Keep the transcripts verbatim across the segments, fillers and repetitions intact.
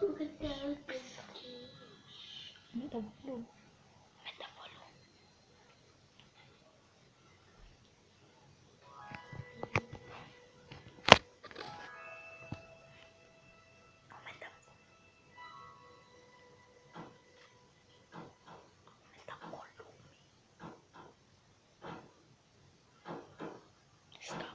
Minta volume. Minta volume. Aumenta, aumenta volume. Stop.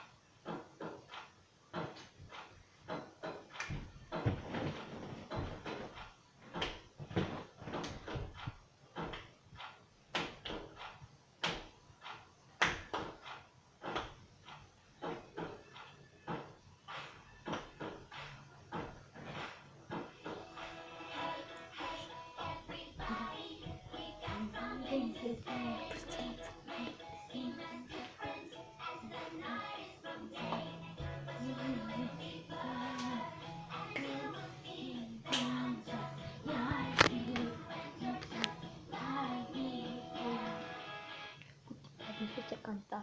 Bisa cantar.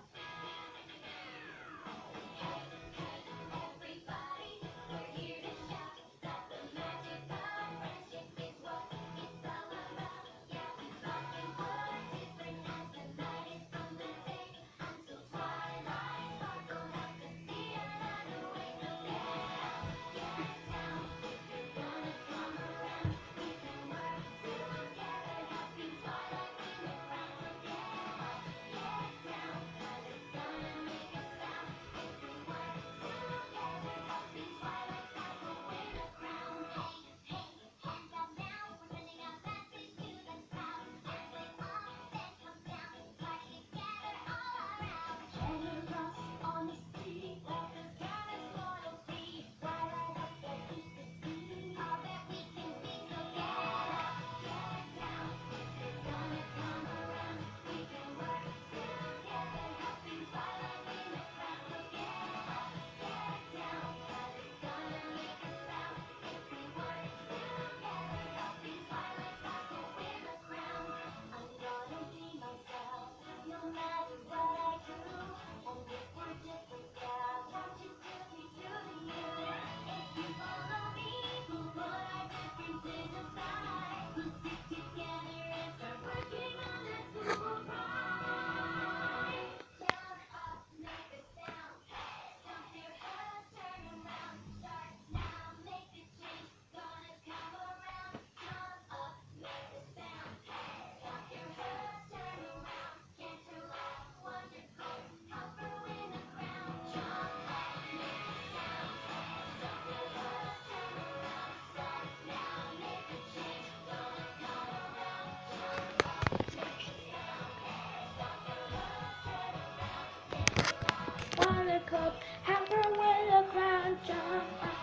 Buttercup, have her with a crown, jump up,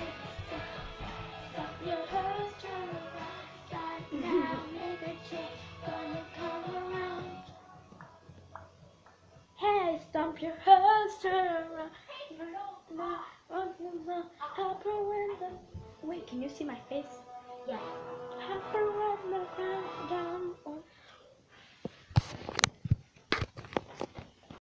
stop your hers, turn around, start now, make a change, gonna come around. Hey, stomp your hers, turn around, help her with the. Wait, can you see my face? Yeah. Help her with the crown down.